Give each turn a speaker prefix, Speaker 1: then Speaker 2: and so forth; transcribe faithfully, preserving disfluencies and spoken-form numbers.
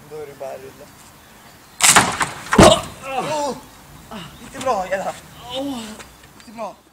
Speaker 1: Då är det bara att rulla. Oh! Inte bra, Ella. Inte bra.